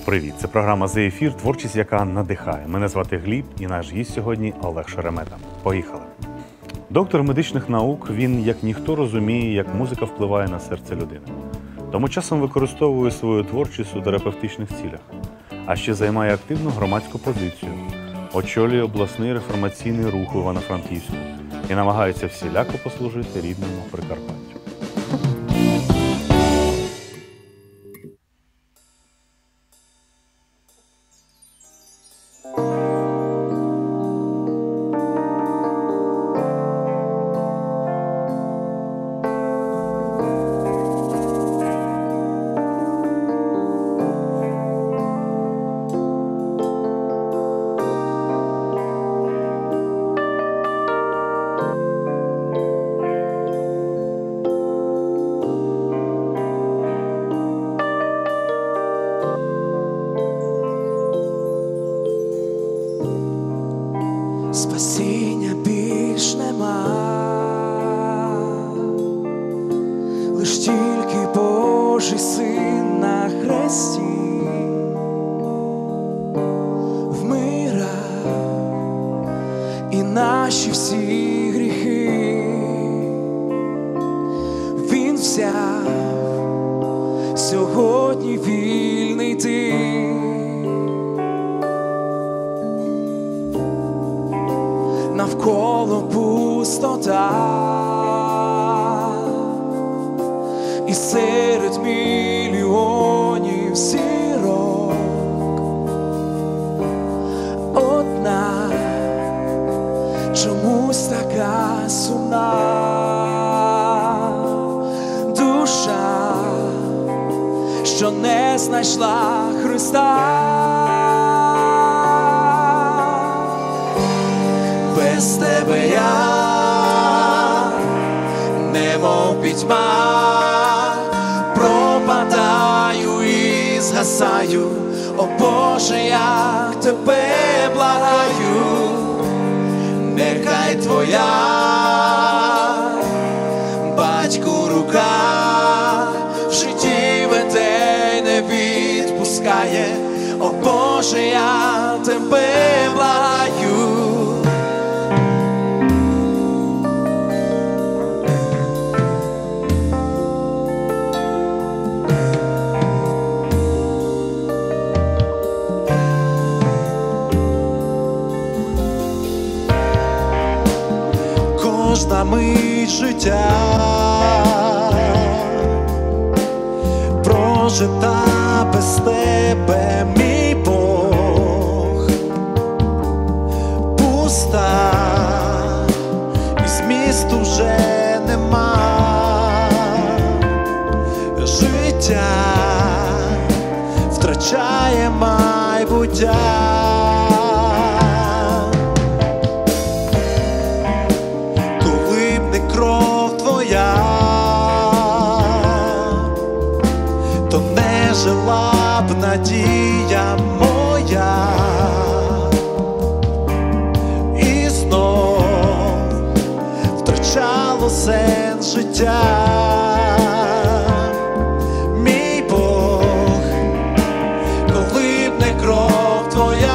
привіт! Це програма «The Ефір», творчість, яка надихає. Мене звати Гліб і наш гість сьогодні Олег Шеремета. Поїхали! Доктор медичних наук, він як ніхто розуміє, як музика впливає на серце людини. Тому часом використовує свою творчість у терапевтичних цілях. А ще займає активну громадську позицію, очолює обласний реформаційний рух у Івано-Франківську і намагається всіляко послужити рідному Прикарпаттю. Спасіння більш нема, лиш тільки Божий Син на хресті вмира і наші всі гріхи Він взяв, сьогодні вільний ти. Навколо пустота, і серед мільйонів зірок одна чомусь така сумна душа, що не знайшла Христа. Без тебе я, немов пітьма, пропадаю і згасаю. О Боже, я тебе благаю, нехай твоя, батьку, рука в житті веде й не відпускає. О Боже, я тебе благаю. Кожна мить життя прожита без тебе, мій Бог, пуста, і змісту вже нема. Життя втрачає майбуття. Кров твоя, то не жила б надія моя, і знов втрачало сенс життя. Мій Бог, коли б не кров твоя.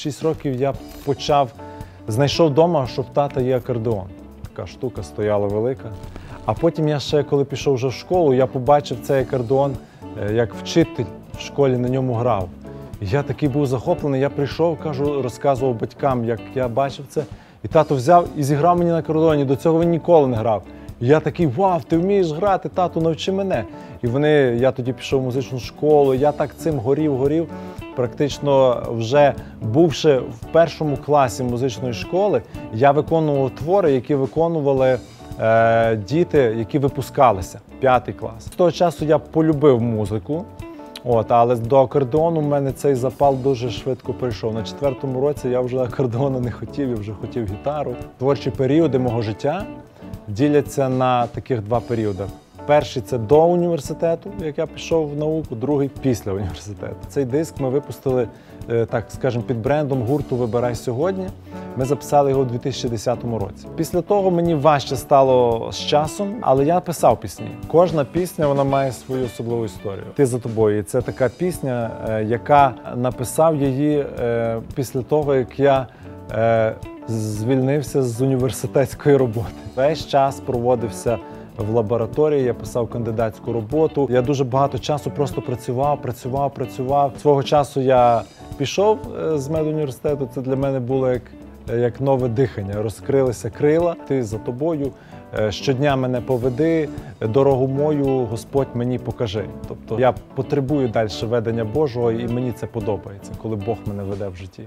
6 років я знайшов вдома, що в тата є акордеон. Така штука стояла велика. А потім я ще, коли пішов вже в школу, я побачив цей акордеон, як вчитель в школі на ньому грав. І я такий був захоплений, я прийшов, кажу, розказував батькам, як я бачив це. І тато взяв і зіграв мені на акордеоні, до цього він ніколи не грав. І я такий, вау, ти вмієш грати, тату, навчи мене. І я тоді пішов в музичну школу, я так цим горів. Практично вже бувши в першому класі музичної школи, я виконував твори, які виконували діти, які випускалися, 5 клас. З того часу я полюбив музику, але до акордеону в мене цей запал дуже швидко прийшов. На 4-му році я вже акордеону не хотів, я вже хотів гітару. Творчі періоди мого життя діляться на таких 2 періоди. Перший – це до університету, як я пішов в науку, другий – після університету. Цей диск ми випустили, так скажемо, під брендом гурту «Вибирай сьогодні». Ми записали його у 2010 році. Після того мені важче стало з часом, але я писав пісні. Кожна пісня, вона має свою особливу історію. «Ти за тобою» – і це така пісня, яка написав її після того, як я звільнився з університетської роботи. Весь час проводився в лабораторії, я писав кандидатську роботу. Я дуже багато часу просто працював. Свого часу я пішов з медуніверситету, це для мене було як нове дихання. Розкрилися крила, ти за тобою, щодня мене поведи, дорогу мою Господь мені покажи. Тобто я потребую далі ведення Божого, і мені це подобається, коли Бог мене веде в житті.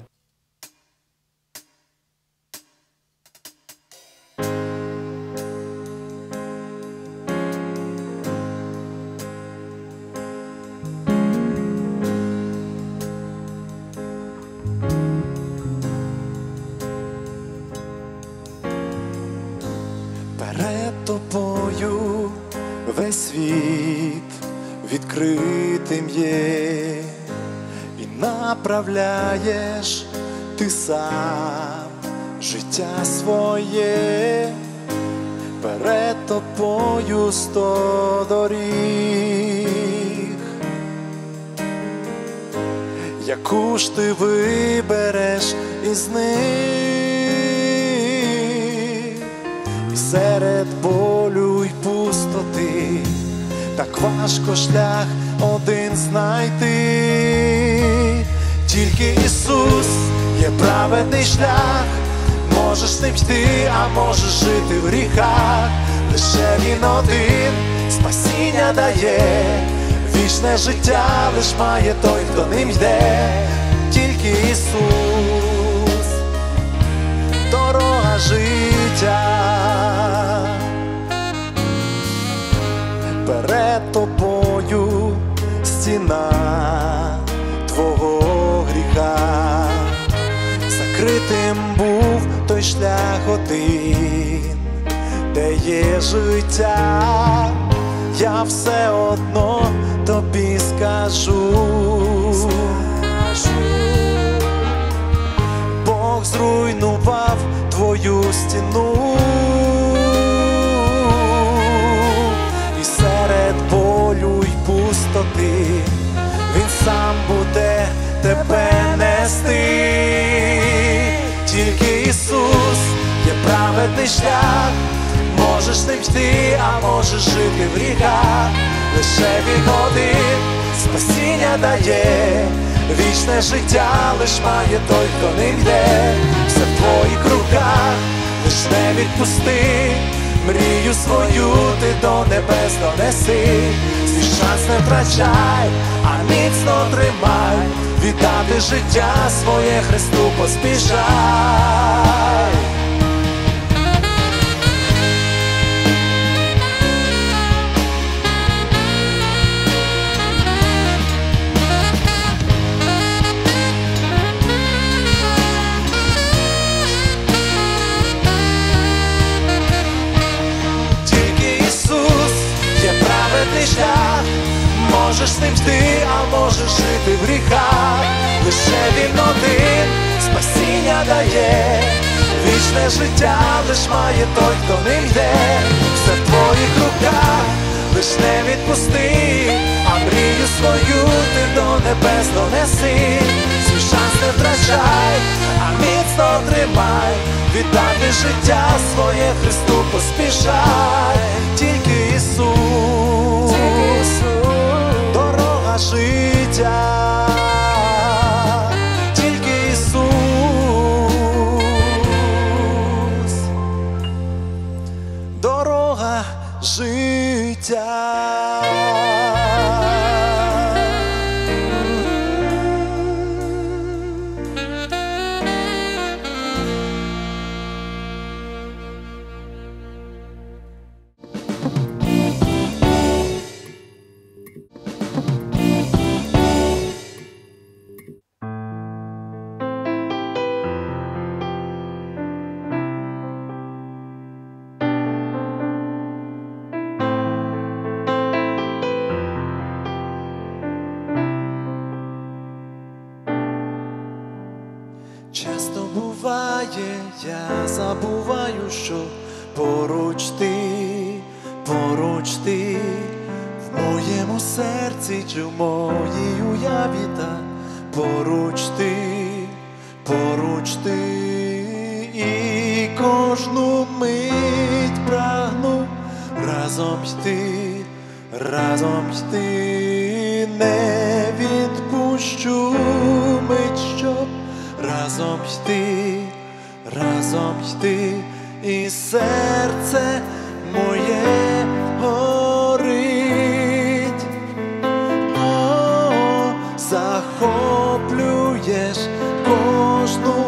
Перед тобою весь світ відкритим є, і направляєш ти сам життя своє. Перед тобою 100 доріг, яку ж ти вибереш із них. Серед болю й пустоти так важко шлях один знайти. Тільки Ісус є праведний шлях, можеш ним йти, а можеш жити в гріхах. Лише Він один спасіння дає, вічне життя лиш має той, хто ним йде. Тільки Ісус, дорога життя. Перед тобою стіна твого гріха, закритим був той шлях один, де є життя. Я все одно тобі скажу, Бог зруйнував твою стіну. Він сам буде тебе нести. Тільки Ісус є праведний шлях, можеш ним йти, а можеш жити в гріхах. Лише Він один спасіння дає, вічне життя лиш має той, хто ним йде. Все в твоїх руках, лиш не відпусти, мрію свою ти до небес донеси. Свій шанс не втрачай, а міцно тримай, віддати життя своє Христу поспішай. Шлях, можеш з ним йти, а можеш жити в гріхах. Лише Він один спасіння дає, вічне життя лиш має той, хто ним йде. Все в твоїх руках, лиш не відпусти, а мрію свою ти до небес донеси. свій шанс не втрачай, а міцно тримай, віддати життя своє Христу поспішай. Тільки Ісус, дорога життя, тільки Ісус, дорога життя. Часто буває, я забуваю, що поруч ти, в моєму серці чи в моїй уяві, та поруч ти, і кожну мить прагну разом йти, не відпущу мить, щоб разом йти, і серце моє горить. О, захоплюєш кожну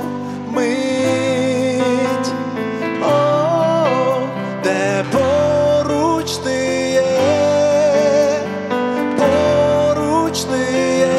мить, о, де поруч ти є, поруч ти є.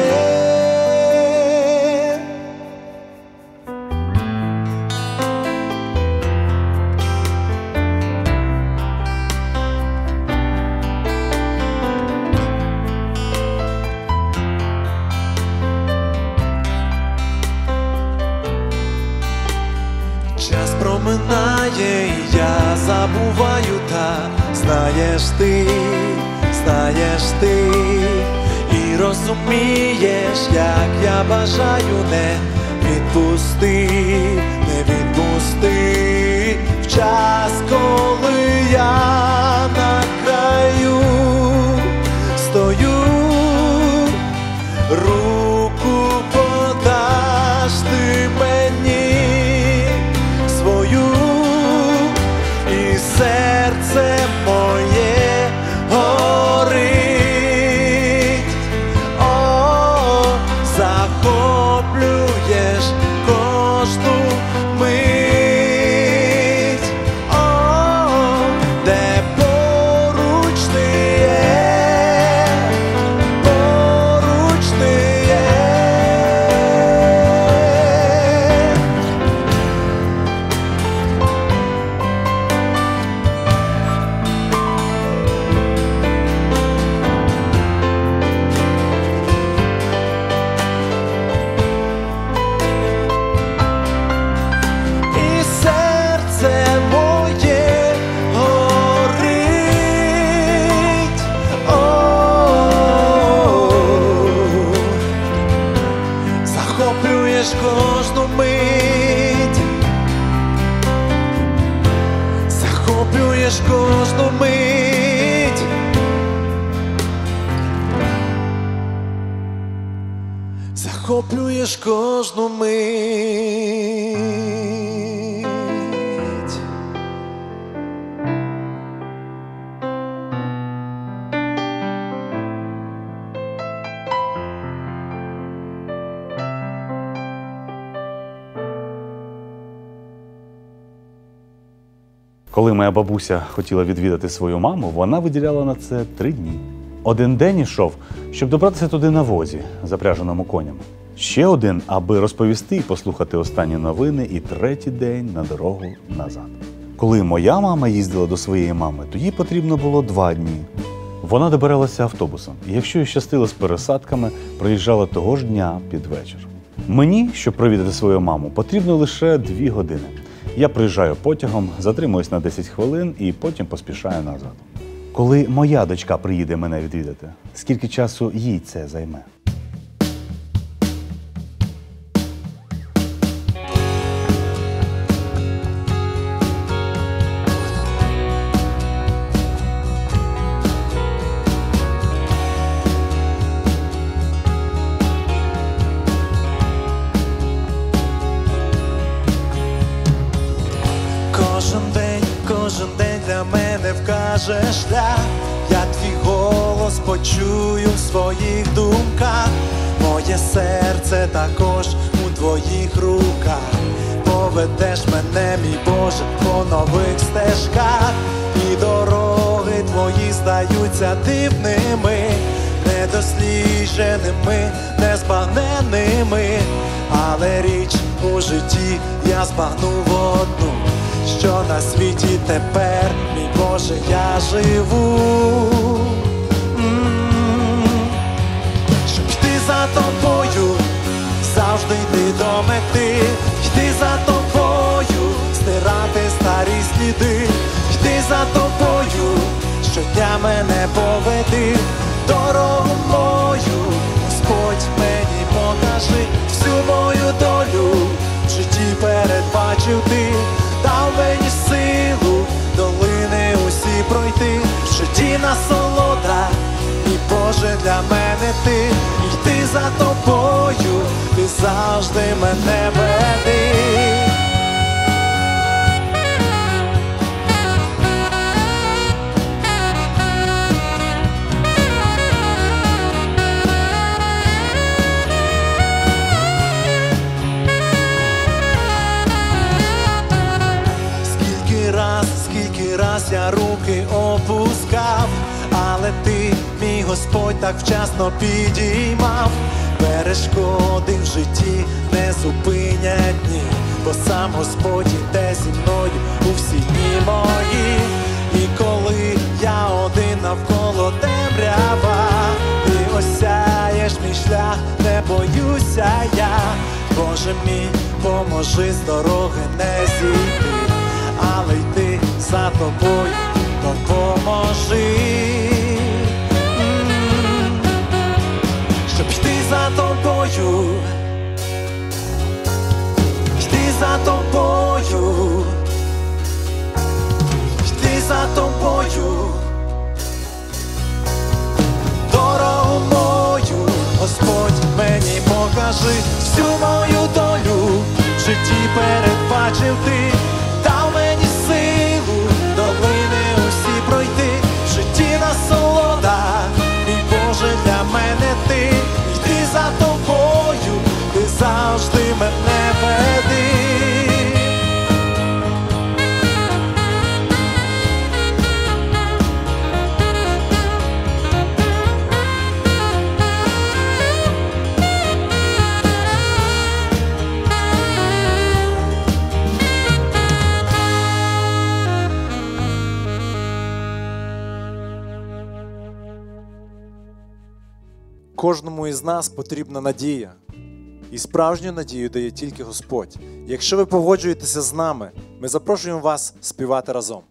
Час проминає, і я забуваю, та знаєш ти, і розумієш, як я бажаю, не відпусти, в час, коли я на краю стою, руку подаш ти мені свою, і серце моє горить. О, захоплюєш кожну мить, о, де поруч ти є, поруч ти є. І серце моє горить. О, захоплюєш кожну мить, захоплюєш кожну мить, захоплюєш кожну мить. Коли моя бабуся хотіла відвідати свою маму, вона виділяла на це 3 дні. Один день ішов, щоб добратися туди на возі, запряженому конями. Ще один, аби розповісти і послухати останні новини, і 3-й день на дорогу назад. Коли моя мама їздила до своєї мами, то їй потрібно було 2 дні. Вона добиралася автобусом, і якщо їй щастило з пересадками, приїжджала того ж дня під вечір. Мені, щоб провідати свою маму, потрібно лише 2 години. Я приїжджаю потягом, затримуюсь на 10 хвилин і потім поспішаю назад. Коли моя дочка приїде мене відвідати, скільки часу їй це займе? покаже шлях, я твій голос почую в своїх думках. Моє серце також у твоїх руках. Поведеш мене, мій Боже, по нових стежках, і дороги твої здаються дивними, недослідженими, незбагненними. Але річ у житті я збагнув одну, що на світі тепер, мій Боже, я живу. Щоб йти за тобою, завжди йти до мети, йти за тобою, стирати старі сліди, йти за тобою, щодня мене поведи, дорогу мою, Господь мені покажи, всю мою долю в житті передбачив ти, дав мені силу долини усі пройти, в житті насолода, і Боже, для мене ти, йти за тобою, ти завжди мене веди. Скільки раз я руки опускав, але ти, мій Господь, так вчасно підіймав. Перешкоди в житті не зупинять дні, бо сам Господь іде зі мною у всі дні мої. І коли я один навколо темрява, ти осяєш мій шлях, не боюся я. Боже мій, поможи з дороги не зійти, але йти за тобою допоможи. Щоб йти за тобою, йти за тобою, йти за тобою, дорогу мою, Господь мені покажи, всю мою долю в житті передбачив ти, дав мені силу долини усі пройти, в житті насолода, мій Боже, для мене ти, йти за тобою, ти завжди мене веди. Кожному із нас потрібна надія. І справжню надію дає тільки Господь. Якщо ви погоджуєтеся з нами, ми запрошуємо вас співати разом.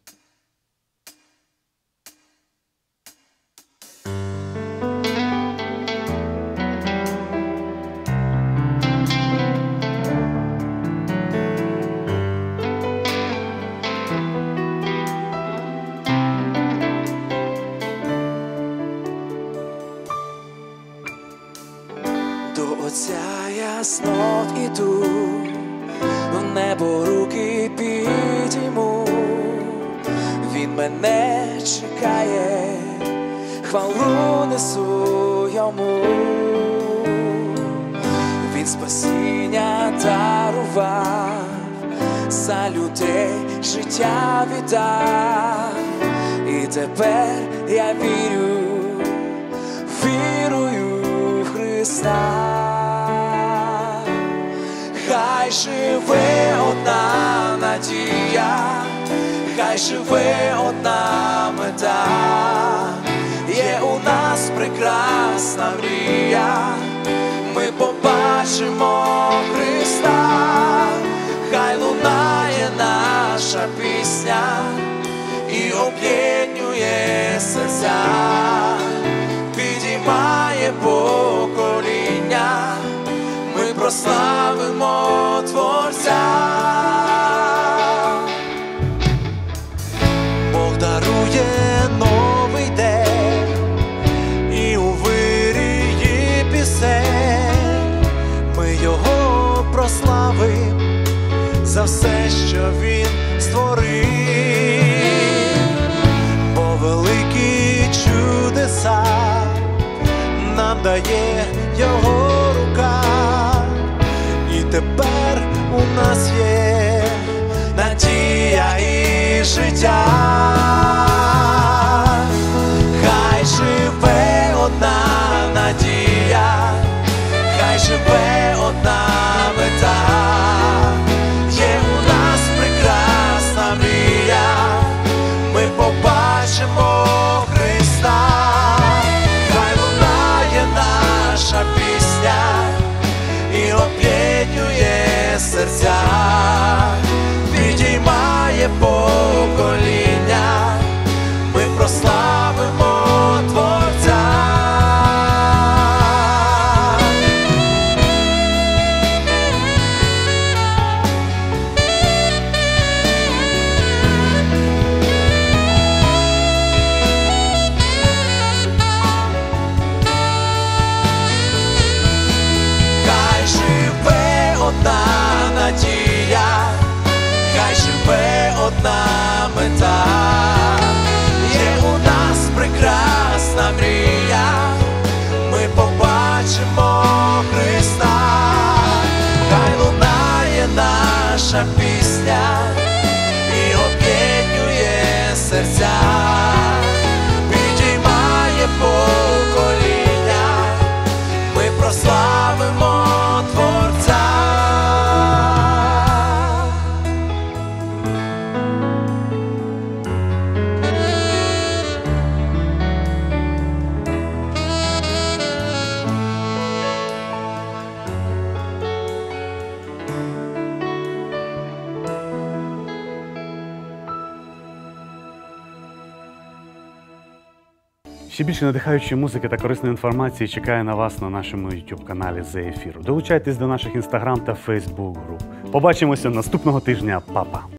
До Отця я знов іду, в небо руки підійму. Він мене чекає, хвалу несу йому. Він спасіння дарував, за людей життя віддав. І тепер я вірую в Христа. Хай живе одна надія, хай живе одна мета. Є у нас прекрасна мрія, ми побачимо Христа. Хай лунає наша пісня і об'єднує серця, підіймає покоління, ми прославимо Творця. Бог дарує новий день і у вирії пісень ми його прославим за все, що він створив. дає його рука, і тепер у нас є надія і життя. Хай живе одна надія, хай живе одна мета. Є у нас прекрасна мрія, ми побачимо Христа. Хай лунає наша пісня і об'єднує серця, підіймає покоління, ми прославимо Творця. Хай живе одна надія, хай живе одна мета. Є у нас прекрасна мрія, ми побачимо Христа. Хай лунає наша пісня і об'єднує серця, підіймає покоління, ми прославимо Творця. Ще більше надихаючої музики та корисної інформації чекає на вас на нашому YouTube-каналі «За ефіру». Долучайтесь до наших Instagram та Facebook груп. Побачимося наступного тижня. Па-па!